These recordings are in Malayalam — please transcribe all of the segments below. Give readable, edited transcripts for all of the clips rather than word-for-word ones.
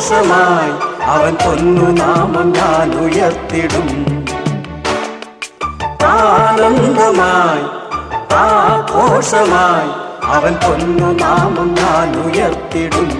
ആഘോഷമായി അവൻ പൊന്നുനാമം ഞാൻ ഉയർത്തിടും. ആനന്ദമായി ആഘോഷമായി അവൻ പൊന്നുനാമം ഞാൻ ഉയർത്തിടും.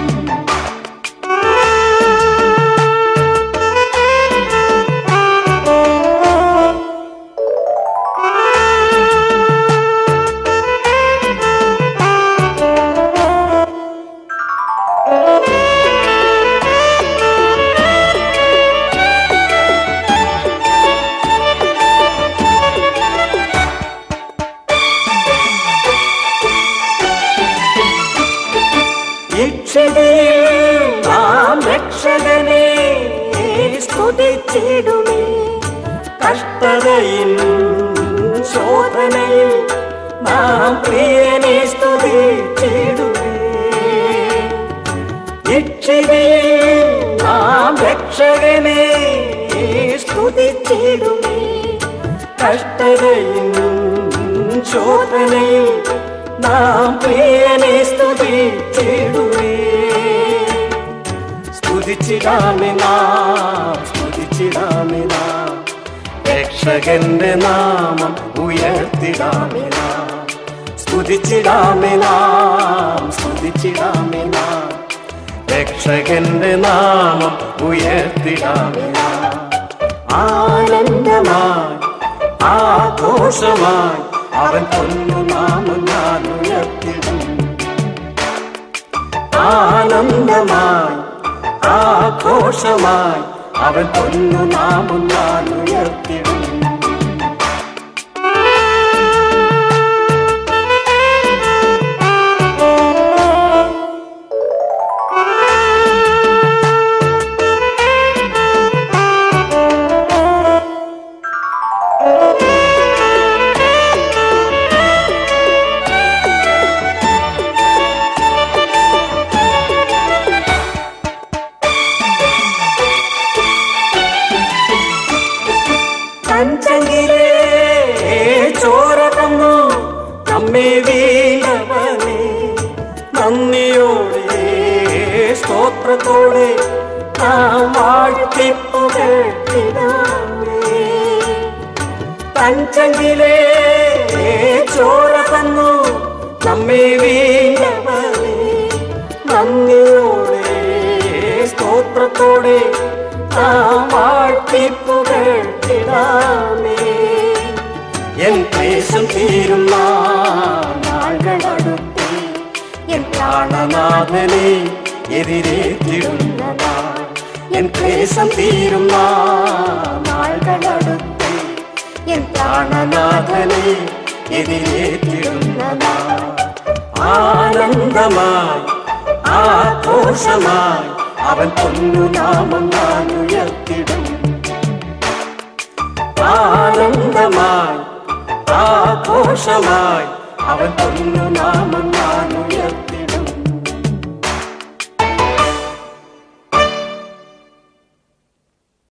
നാം രക്ഷകനെ സ്തുതിച്ചിടുമേ. കഷ്ടതയിൽ ശോധനയിൽ നാം പ്രിയനെ സ്തുതിച്ചിടുമേ. നാം രക്ഷകനെ സ്തുതിച്ചിടുമേ. കഷ്ടതയിൽ ശോധനയിൽ നാം പ്രിയനെ സ്തുതിച്ചിടുമേ. സ്തുതിച്ചിടാമേ നാം, സ്തുതിച്ചിടാമേ നാം, രക്ഷകന്റെ നാമം ഉയർത്തിടാമേ നാം. സ്തുതിച്ചിടാമേ നാം, സ്തുതിച്ചിടാമേ നാം, രക്ഷകന്റെ നാമം ഉയർത്തിടാമേ നാം. ആനന്ദമായി ആഘോഷമായി അവൻ പൊന്നുനാമം ഞാൻ ഉയർത്തിടും. ആനന്ദമായി ആഘോഷമായി അവൻ പൊന്നുനാമം ഞാൻ ഉയർത്തിടും. പഞ്ചങ്കിലെ ചോര തന്നു നമ്മെ വീണവനെ, നന്ദിയോടെ സ്തോത്രത്തോടെ നാം വാഴ്ത്തിപ്പുകഴ്ത്തിടാമേ. പഞ്ചങ്കിലെ ചോര തന്നു നമ്മെ വീണവനെ, നന്ദിയോടെ സ്തോത്രത്തോടെ നാം വാഴ്ത്തിപ്പുകഴ്ത്തിടാമേ. എൻ ക്ലേശം തീരുന്ന നാളുകളടുത്ത് എൻ പ്രാണനാഥനെ എതിരേറ്റിടുന്ന നാൾ. എൻ ക്ലേശം തീരുന്ന നാളുകളടുത്ത് എൻ പ്രാണനാഥനെ എതിരേറ്റിടുന്ന നാൾ. ആനന്ദമായി ആഘോഷമായി അവൻ പൊന്നുനാമം ഞാൻ ഉയർത്തിടും. ആനന്ദമായി ആഘോഷമായി അവൻ പൊന്നുനാമം